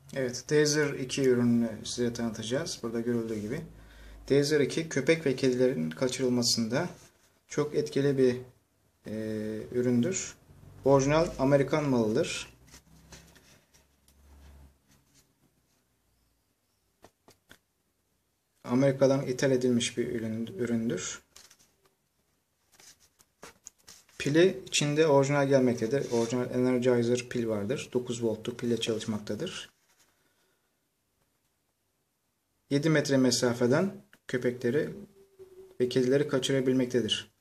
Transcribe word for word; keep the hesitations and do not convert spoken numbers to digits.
Evet, Taser iki ürününü size tanıtacağız. Burada görüldüğü gibi. Taser iki köpek ve kedilerin kaçırılmasında çok etkili bir e, üründür. Orijinal Amerikan malıdır. Amerika'dan ithal edilmiş bir ürün, üründür. Pili içinde orijinal gelmektedir. Orijinal Energizer pil vardır. dokuz voltluk pille çalışmaktadır. yedi metre mesafeden köpekleri ve kedileri kaçırabilmektedir.